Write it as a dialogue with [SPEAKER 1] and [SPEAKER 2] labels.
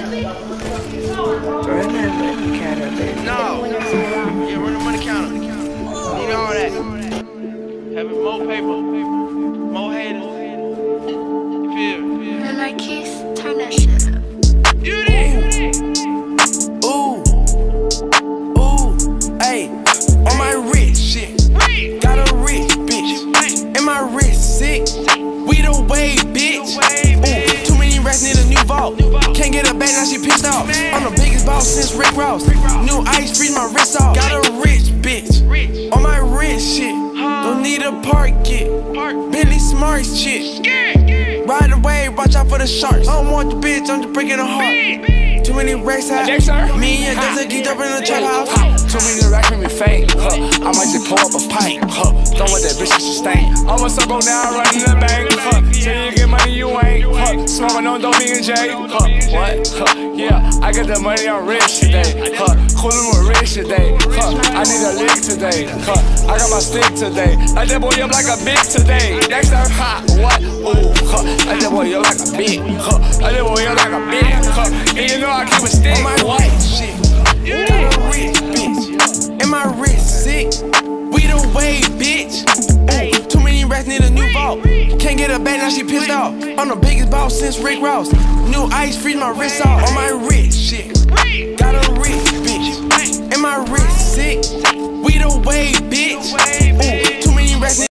[SPEAKER 1] No. Yeah, run the money counter. Need all that. Having more paper, more haters. You feel me?
[SPEAKER 2] And like Keith, turn that shit up.
[SPEAKER 1] You did.
[SPEAKER 3] Ooh, ayy, on my wrist shit. Got a rich bitch, and my wrist sick. We the way, bitch. Ooh, too many racks need a new vault. Can't get her back, now she pissed off. I'm the biggest boss since Rick Ross. New ice, freeze my wrist off. Got a rich bitch, on my wrist shit. Don't need a park it. Billy Smart shit. Ride away, watch out for the sharks. I don't want the bitch, I'm just breaking her heart. Too many racks out. Me and Dexter geeked up in the trap house.
[SPEAKER 4] Too many racks make me faint. I might just pull up a pint. Don't want that bitch to sustain. I'ma go down, running the bank. Till you get money, you ain't. Smoking on Dope and J. What? Yeah, I got the money, I'm rich today. Coolin' with rich today. I need a lick today. I got my stick today. Like that boy up like a big today. Dexter, what? Ooh, like that boy up like a big. Like that boy up like a big. And you know I keep a stick.
[SPEAKER 3] On my white shit. Got a rich bitch, and my wrist sick. We the way, bitch. Ooh, too many racks need a new vault. Can't get her back, now she pissed off. I'm the biggest boss since Rick Ross. New ice, freeze my wrist off. On my rich shit. Got a rich bitch, and my wrist sick. We the way, bitch. Ooh, too many racks need